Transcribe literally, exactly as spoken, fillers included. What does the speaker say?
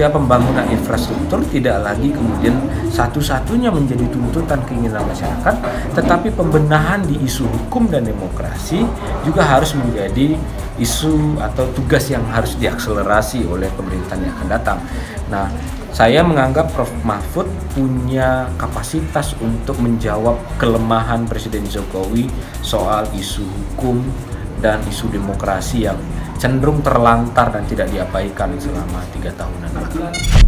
saja pembangunan infrastruktur tidak lagi kemudian satu-satunya menjadi tuntutan keinginan masyarakat, tetapi pembenahan di isu hukum dan demokrasi juga harus menjadi isu atau tugas yang harus diakselerasi oleh pemerintahan yang akan datang. Nah, saya menganggap Prof Mahfud punya kapasitas untuk menjawab kelemahan Presiden Jokowi soal isu hukum dan isu demokrasi yang cenderung terlantar dan tidak diabaikan selama tiga tahunan lalu.